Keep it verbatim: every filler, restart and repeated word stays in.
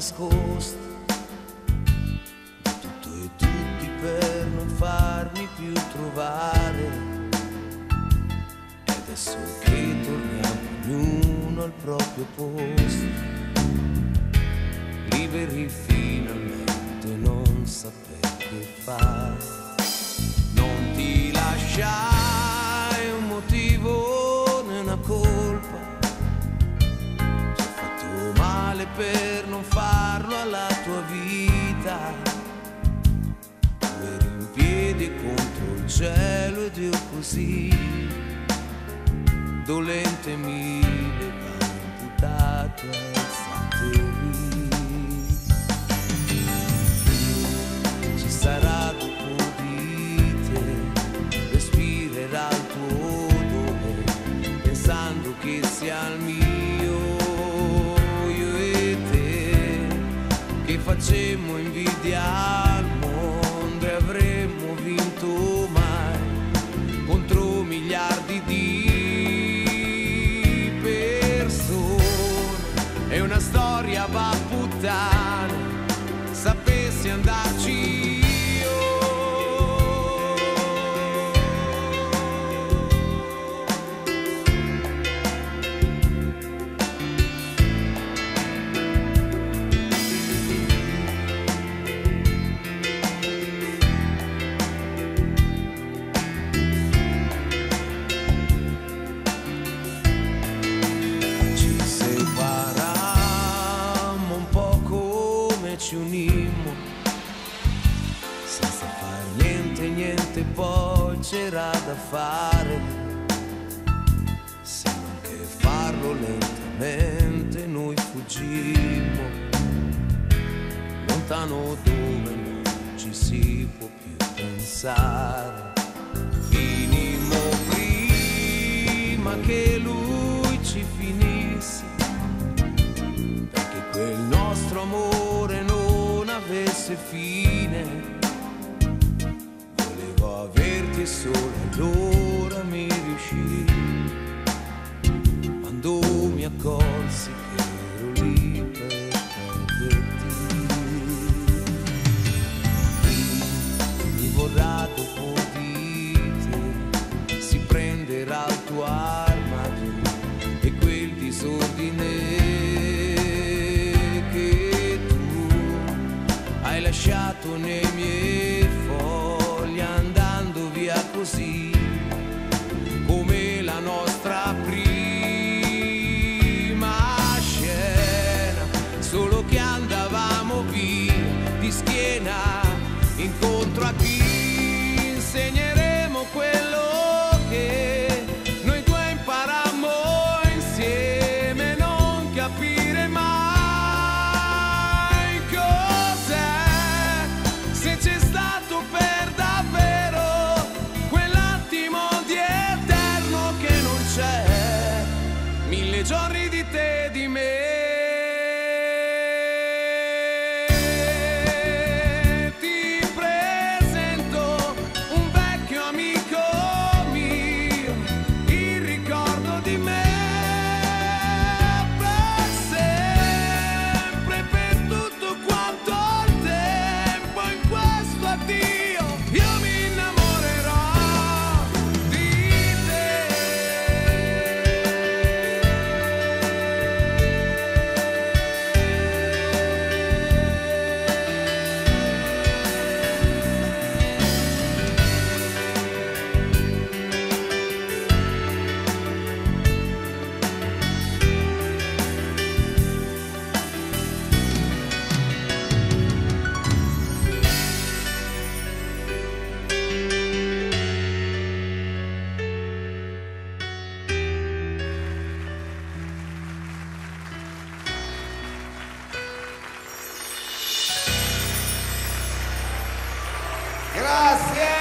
nascosto di tutto e tutti per non farmi più trovare. E adesso che torniamo ognuno al proprio posto, liberi finalmente, non saper che fare. Non ti lasciai un motivo né una colpa, ti ho fatto male per non farlo alla tua vita. Tu eri in piedi contro il cielo ed io così, dolente mille amputato e satellite. Ci sarà dopo di te, respirerà il tuo odore, pensando che sia il mio, io e te, che facemmo invidia al mondo e avremmo vinto mai contro miliardi di persone. È una storia va a puttane, sapessi andarci. Ci unimmo senza far niente, niente poi c'era da fare, se non che farlo lentamente. Noi fuggimmo lontano dove non ci si può più pensare. Finimmo prima che lui ci finisse, perché quel nostro amore non avesse fine. Volevo averti e solo allora mi riuscì, quando mi accorsi che ero lì per perderti. Chi mi vorrà dopo di te si prenderà il tuo armadio e quel disordine hai lasciato nei miei fogli, andando via così come la nostra prima scena, solo che andavamo via di schiena incontro a chi insegneremo quello che noi due imparammo insieme, non capire mai c'è stato per davvero quell'attimo di eterno che non c'è, mille giorni di te e di me. Ti presento un vecchio amico mio, il ricordo di me per sempre, per tutto quanto il tempo. In questo addio io mi innamorerò di te. Grazie!